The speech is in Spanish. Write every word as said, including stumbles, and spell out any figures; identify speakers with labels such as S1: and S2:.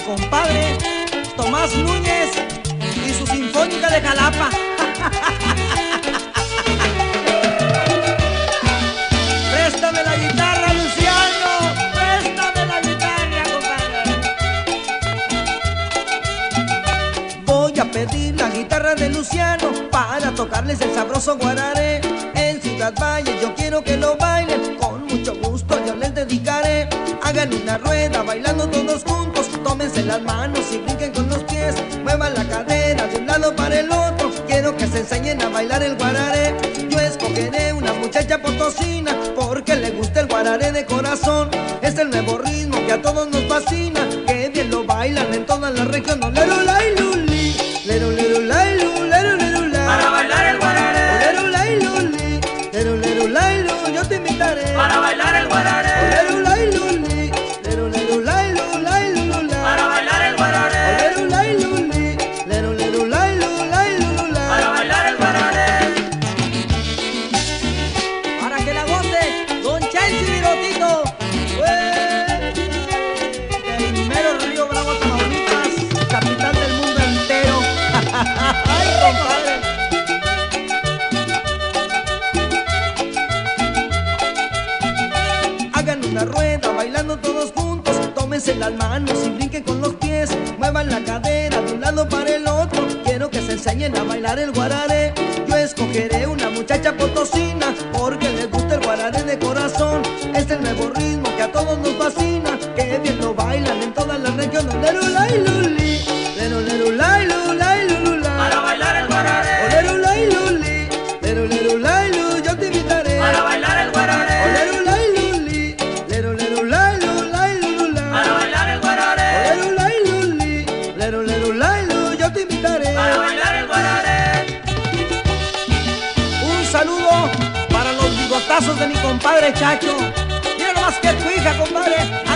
S1: compadre Tomás Núñez y su Sinfónica de Jalapa. Préstame la guitarra, Luciano, préstame la guitarra, compadre. Voy a pedir la guitarra de Luciano para tocarles el sabroso guararé. En Ciudad Valle yo quiero que lo bailen, con mucho gusto yo les dedicaré. Hagan una rueda bailando todos juntos, tómense las manos y brinquen con los pies. Muevan la cadera de un lado para el otro, quiero que se enseñen a bailar el guararé. Yo escogeré una muchacha potosina porque le gusta el guararé de corazón. Es el nuevo ritmo que a todos nos fascina, que bien lo bailan en todas las regiones. Lero, lai, luli, lero, lero, lai, lu, lero, lero, lai.
S2: Para bailar el guararé.
S1: Lero, lai, luli, lero, lero, lai, lu, yo te invitaré.
S2: Para bailar el guararé.
S1: Lero, lai, luli, lero, lero, lai, lu, lai, lu, lu, lai.
S2: Para bailar el guararé.
S1: Lero, lai, luli, lero, lero, lai, lu, lai, lu, lu, lai.
S2: Para bailar el guararé.
S1: Para que la goce Don Chelsea Virotito, del mero Río Bravo, Tamaulipas, capital del mundo entero. Ay, compadre. Hagan una rueda bailando todos juntos, tómense las manos y brinquen con los pies. Muevan la cadera de un lado para el otro, quiero que se enseñen a bailar el guararé. Yo escogeré una muchacha potosina porque les gusta el guararé de corazón. Es el nuevo ritmo que a todos nos fascina, que bien lo bailan en todas las regiones. Lero, lai, luli, lero, lero, lai, lu, lai, lu, lu, lai.
S2: Para bailar el guararé.
S1: Lero, lai, luli, lero, lero, lai, lu, yo te invitaré.
S2: Para bailar el guararé.
S1: Lero, lai, luli, lero, lero, lai, lu, lai, lu, lu, lai.
S2: Para bailar el guararé.
S1: Lero, lai, luli, lero, lero, lai, lu, yo te invitaré.
S2: Para bailar el guararé.
S1: Un saludo para los bigotazos de mi compadre Chacho. Mira nomás que tu hija, compadre.